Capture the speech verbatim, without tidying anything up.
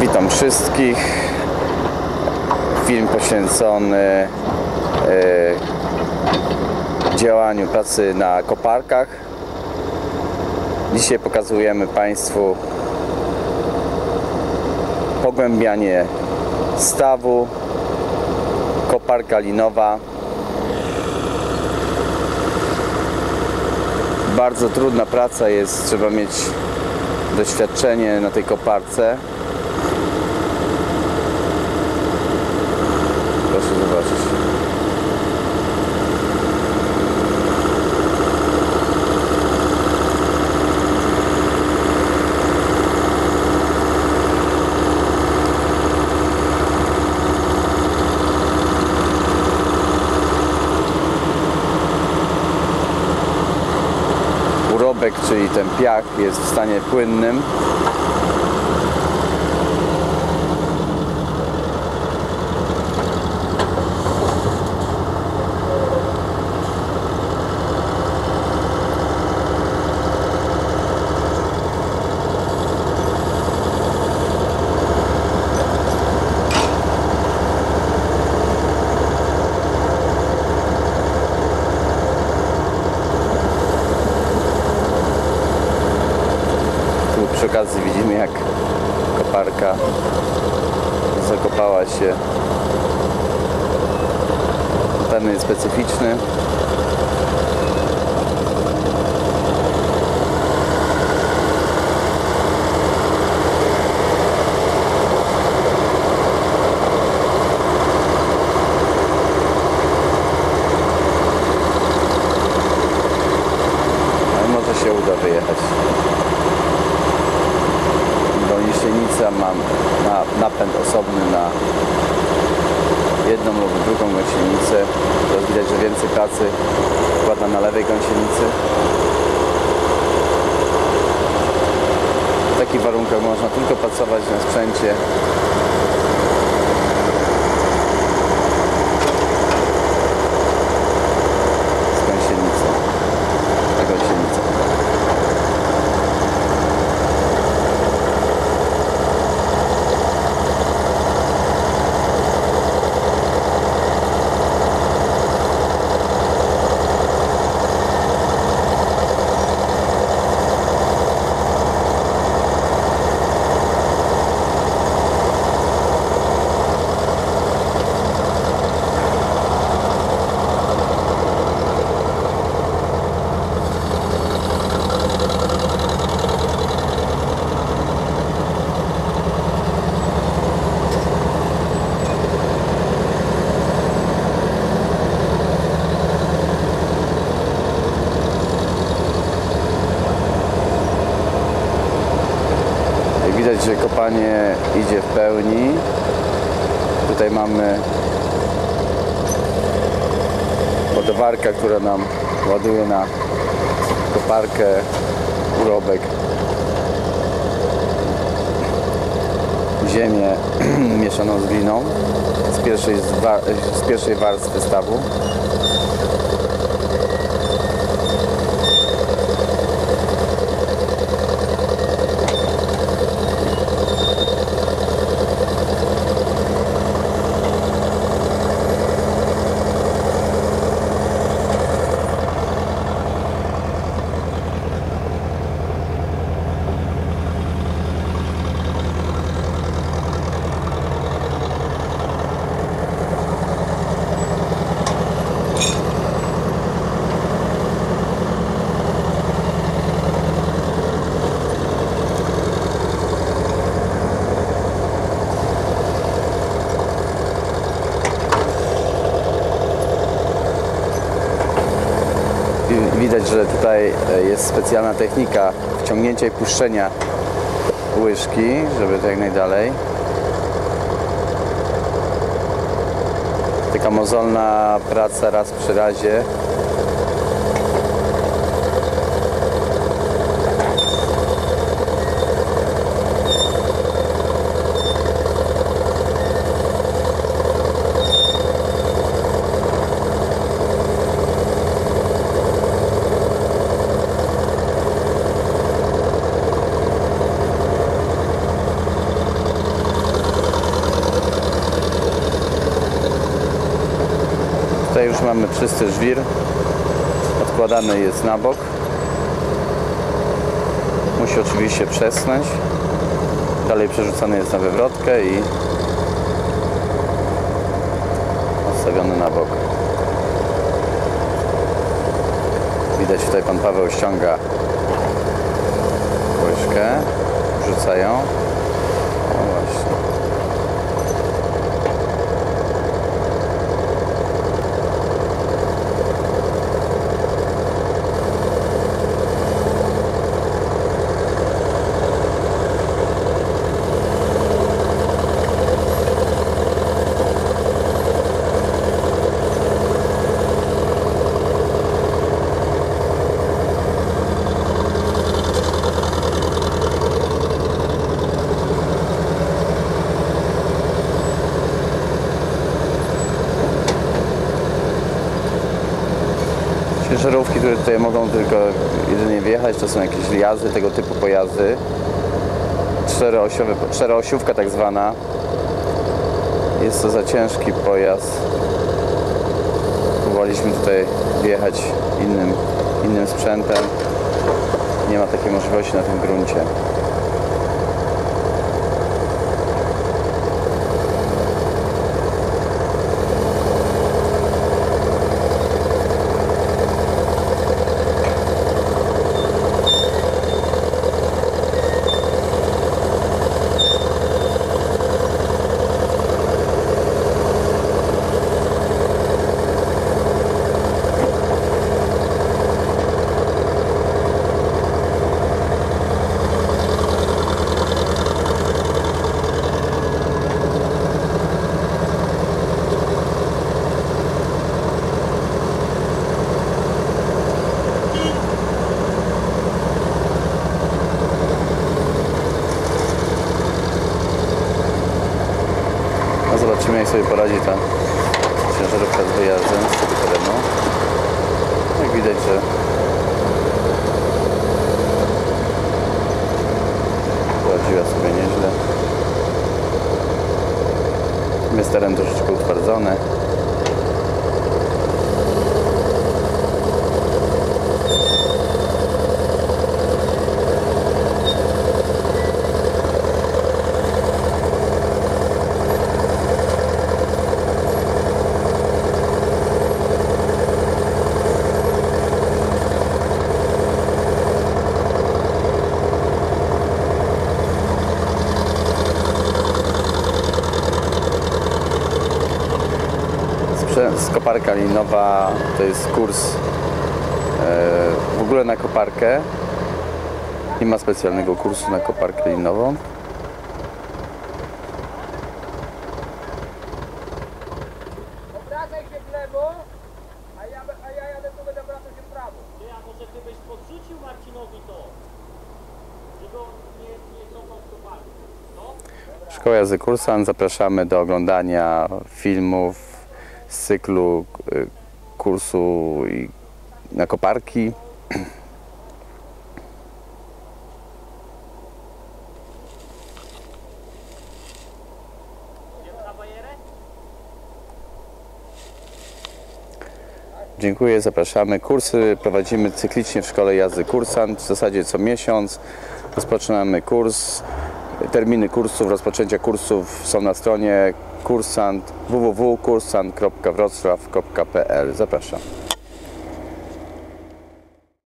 Witam wszystkich. Film poświęcony e, działaniu pracy na koparkach. Dzisiaj pokazujemy Państwu pogłębianie stawu, koparka linowa. Bardzo trudna praca jest, trzeba mieć doświadczenie na tej koparce. Proszę zobaczyć. Urobek, czyli ten piach, jest w stanie płynnym. Przy okazji widzimy, jak koparka zakopała się. Ten jest specyficzny. Ale może się uda wyjechać. Gąsienica ma na, napęd osobny na jedną lub drugą gąsienicę. Teraz widać, że więcej pracy wkłada na lewej gąsienicy. W takich warunkach można tylko pracować na sprzęcie. Z gąsienicą. Na gąsienicę. Widać, że kopanie idzie w pełni. Tutaj mamy ładowarkę, która nam ładuje na koparkę urobek, ziemię mieszaną z gliną z pierwszej, z pierwszej warstwy stawu. Widać, że tutaj jest specjalna technika wciągnięcia i puszczenia łyżki, żeby to jak najdalej. Taka mozolna praca raz przy razie. już mamy czysty żwir. Odkładany jest na bok. Musi oczywiście przeschnąć. Dalej przerzucany jest na wywrotkę i odstawiony na bok. Widać, tutaj pan Paweł ściąga łyżkę, wrzucają. No właśnie. Ciężarówki, które tutaj mogą tylko jedynie wjechać, to są jakieś jazdy, tego typu pojazdy. Czteroosiowy, czteroosiówka tak zwana. Jest to za ciężki pojazd. Próbowaliśmy tutaj wjechać innym, innym sprzętem. Nie ma takiej możliwości na tym gruncie. Zobaczymy, jak sobie poradzi ta ciężarówka z wyjazdem z tego terenu. Jak widać, że poradziła sobie nieźle. Jest teren troszeczkę utwardzony. Z koparka linowa to jest kurs w ogóle na koparkę. Nie ma specjalnego kursu na koparkę linową. Obracaj się w lewo, a ja, a ja jadę tu, będę wracał się w prawo. Ty, a może ty byś podrzucił Marcinowi to, żeby on nie, nie cofał w koparki, no? Szkoła Jazdy Kursant. Zapraszamy do oglądania filmów z cyklu kursu na koparki. Dziękuję, zapraszamy. Kursy prowadzimy cyklicznie w Szkole Jazdy Kursant. W zasadzie co miesiąc rozpoczynamy kurs. Terminy kursów, rozpoczęcia kursów są na stronie kursant w w w kropka kursant kropka wrocław kropka p l. Zapraszam.